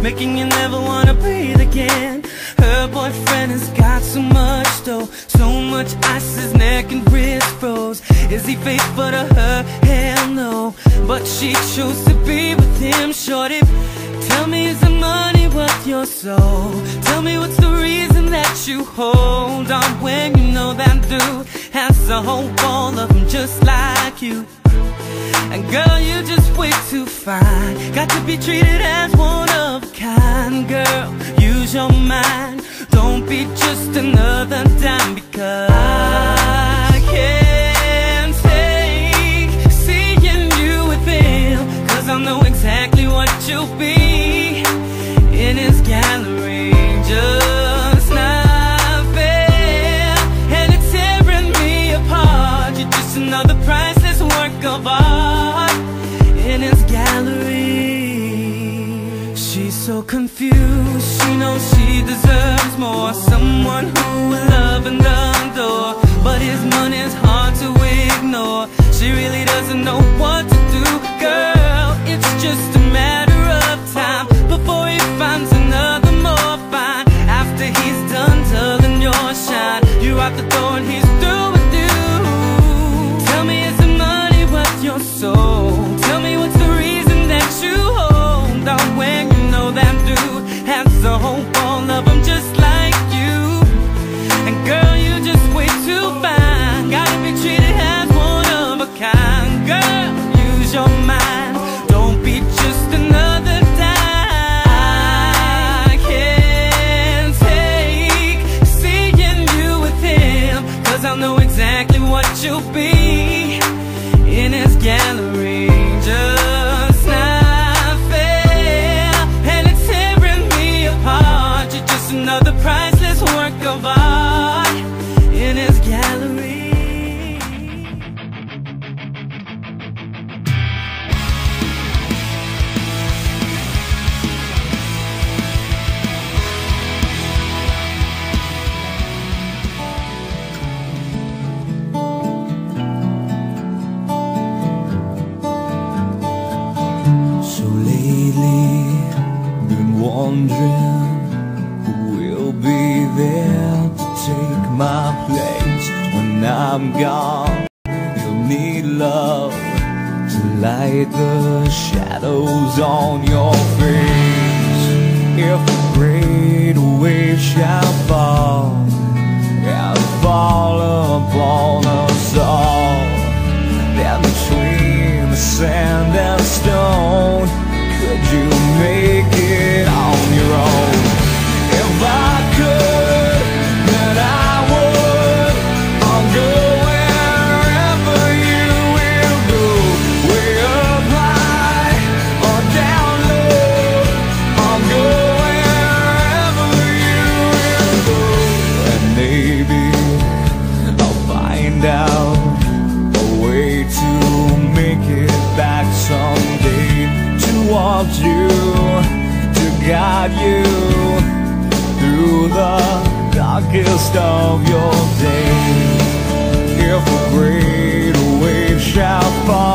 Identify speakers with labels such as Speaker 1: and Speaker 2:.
Speaker 1: making you never wanna breathe again. Her boyfriend has got so much dough, so much ice his neck and wrist froze. Is he faithful to her? Hell no, but she chose to be with him. Shorty, tell me, is the money worth your soul? Tell me, what's the reason that you hold on when you know that dude has a whole wall of them just like you? And girl, you just way too fine, got to be treated as one of a kind. Girl, use your mind, don't be just another dime, because I can't take seeing you with him, cause I know exactly what you'll be in his gallery. Just not fair, and it's tearing me apart. You're just another priceless work of art in his gallery. She's so confused, she knows she deserves more, someone who will love and adore, but his money's hard to ignore. She really doesn't know what to do. Girl, it's just a matter of time before he finds another more fine. After he's done dulling your shine, you're out the door and he's through with you. Tell me, is the money worth your soul? Tell me, what's the reason that you hold on when you know that dude has a whole wall of them just like you? And girl, you just way too fine, gotta be treated as one of a kind. Girl, use your mind, don't be just another dime. I can't take seeing you with him, cause I know exactly what you'll be in his gallery. Just not fair, and it's tearing me apart. You're just another priceless work of art in his gallery. So lately, been wondering who will be there to take my place when I'm gone. You'll need love to light the shadows on your face. If a great wave shall fall and fall upon us all, then between the sand and stone, could you make it on your own? If I could, then I would. I'll go wherever you will go, way up high or down low. I'll go wherever you will go, and maybe I'll find out a way to make it back someday, towards you, to guide you through the darkest of your days. If a great wave shall fall